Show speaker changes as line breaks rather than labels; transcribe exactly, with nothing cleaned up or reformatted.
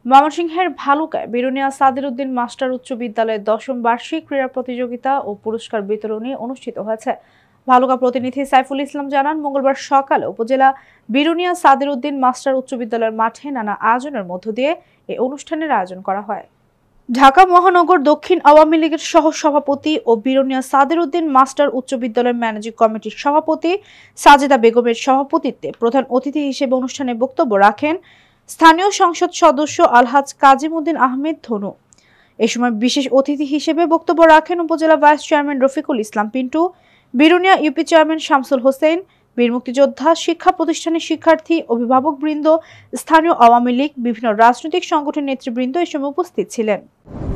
ময়মনসিংহের ভালুকায় বিরুনিয়া সাদির উদ্দিন মাস্টার উচ্চ বিদ্যালয়ের দশম বার্ষিক ক্রীড়া প্রতিযোগিতা ও পুরস্কার বিতরণী অনুষ্ঠিত হয়েছে। ভালুকা প্রতিনিধি সাইফুল ইসলাম জানান, মঙ্গলবার সকালে উপজেলা বিরুনিয়া সাদির উদ্দিন মাস্টার উচ্চ বিদ্যালয়ের মাঠে নানা আয়োজনের মধ্য দিয়ে এই অনুষ্ঠানের আয়োজন করা হয়। ঢাকা মহানগর দক্ষিণ আওয়ামী লীগের সহ সভাপতি ও বিরুনিয়া সাদির উদ্দিন মাস্টার উচ্চ বিদ্যালয়ের ম্যানেজিং কমিটির সভাপতি সাজেদা বেগমের সভাপতিত্বে প্রধান অতিথি হিসেবে অনুষ্ঠানে বক্তব্য রাখেন স্থানীয় সংসদ সদস্য আলহাজ কাজিমউদ্দিন আহমেদ ধনু। এ সময় বিশেষ অতিথি হিসেবে বক্তব্য রাখেন উপজেলা vice chairman Rafiqul Islam Pintu, Biruniya UP chairman Shamsul Hossain, বীর মুক্তিযোদ্ধা, শিক্ষা প্রতিষ্ঠানের শিক্ষার্থী, অভিভাবকবৃন্দ, স্থানীয় আওয়ামী লীগ, বিভিন্ন রাজনৈতিক সংগঠনের নেতৃবৃন্দ এ সময় উপস্থিত ছিলেন।